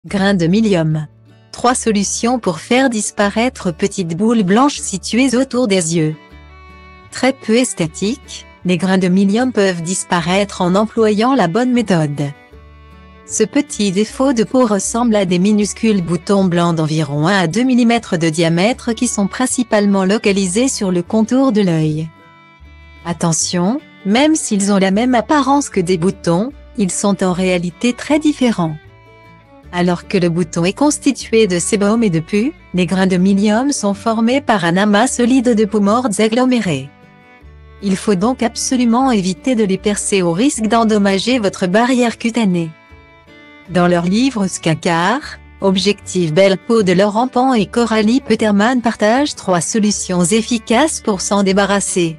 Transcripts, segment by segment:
Grain de Milium. 3 solutions pour faire disparaître petites boules blanches situées autour des yeux. Très peu esthétiques, les grains de Milium peuvent disparaître en employant la bonne méthode. Ce petit défaut de peau ressemble à des minuscules boutons blancs d'environ 1 à 2 mm de diamètre qui sont principalement localisés sur le contour de l'œil. Attention, même s'ils ont la même apparence que des boutons, ils sont en réalité très différents. Alors que le bouton est constitué de sébum et de pus, les grains de Milium sont formés par un amas solide de peaux mortes agglomérées. Il faut donc absolument éviter de les percer au risque d'endommager votre barrière cutanée. Dans leur livre Skincare, Objectif Belle Peau de Laurent Pan et Coralie Peterman partagent 3 solutions efficaces pour s'en débarrasser.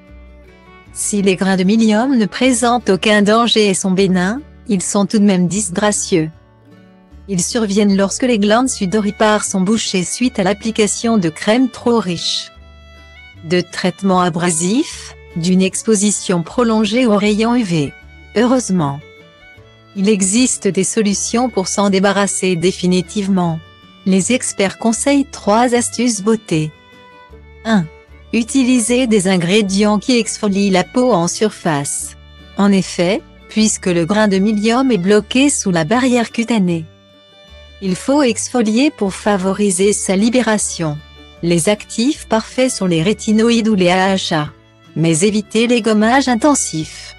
Si les grains de Milium ne présentent aucun danger et sont bénins, ils sont tout de même disgracieux. Ils surviennent lorsque les glandes sudoripares sont bouchées suite à l'application de crèmes trop riches, de traitements abrasifs, d'une exposition prolongée aux rayons UV. Heureusement, il existe des solutions pour s'en débarrasser définitivement. Les experts conseillent 3 astuces beauté. 1. Utilisez des ingrédients qui exfolient la peau en surface. En effet, puisque le grain de Milium est bloqué sous la barrière cutanée, il faut exfolier pour favoriser sa libération. Les actifs parfaits sont les rétinoïdes ou les AHA. Mais évitez les gommages intensifs.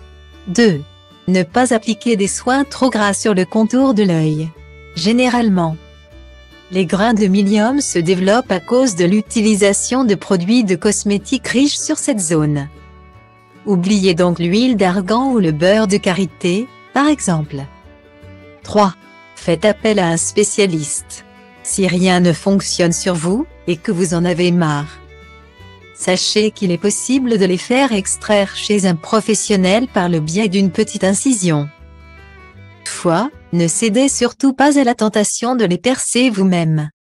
2. Ne pas appliquer des soins trop gras sur le contour de l'œil. Généralement, les grains de Milium se développent à cause de l'utilisation de produits de cosmétiques riches sur cette zone. Oubliez donc l'huile d'argan ou le beurre de karité, par exemple. 3. Faites appel à un spécialiste. Si rien ne fonctionne sur vous, et que vous en avez marre, sachez qu'il est possible de les faire extraire chez un professionnel par le biais d'une petite incision. Toutefois, ne cédez surtout pas à la tentation de les percer vous-même.